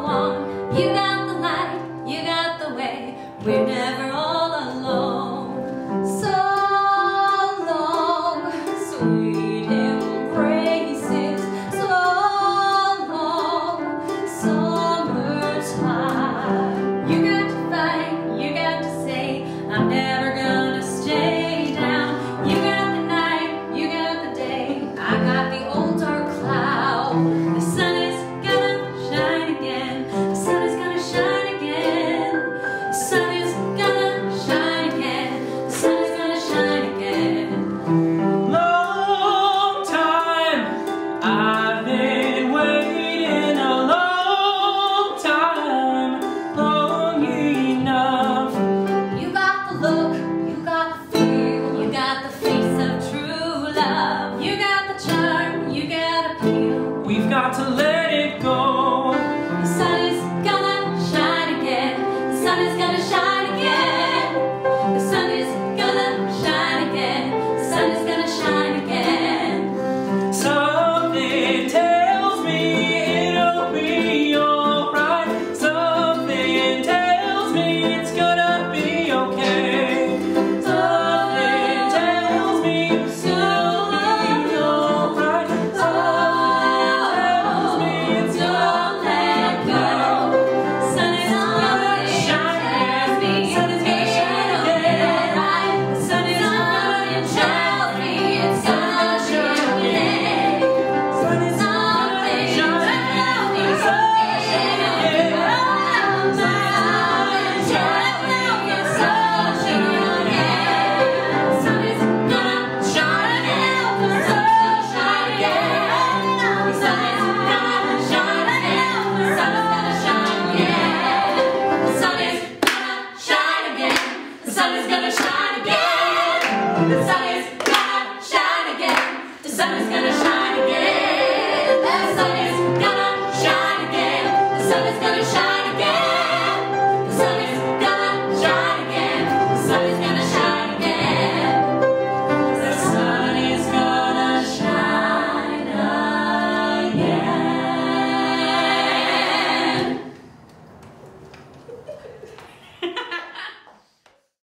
on. You got the light, you got the way. We're never all alone. So long, sweet embraces. So long, summertime. You got to fight, you got to say, I'm never gonna stay down. You got the night, you got the day. I got the old dark cloud. The sun is gonna shine again. The sun is gonna shine again. The sun is gonna shine again. The sun is gonna shine again. Long time I've been waiting, a long time, long enough. You got the look, you got the feel, you got the face of true love. You got the charm, you got appeal. We've got to let it go. The sun is gonna shine again. The sun is gonna shine again. The sun is gonna shine again. The sun is gonna shine again. Something tells me it'll be alright. Something tells me it's gonna be okay. Something tells me it's gonna be alright. Something tells me it's Don't let go. Sun is gonna shine again. The sun is gonna shine again. The sun is gonna tell me it's gonna shine again. Sun is Something gonna tells me shine again. The sun is gonna shine again. The sun is gonna shine again. The sun is gonna shine again. The sun is gonna shine again. The sun is gonna shine again.